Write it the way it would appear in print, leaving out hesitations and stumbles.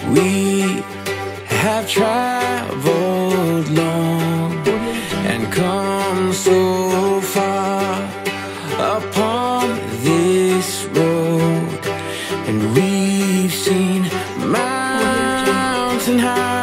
We have traveled long and come so far upon this road, and we've seen mountain high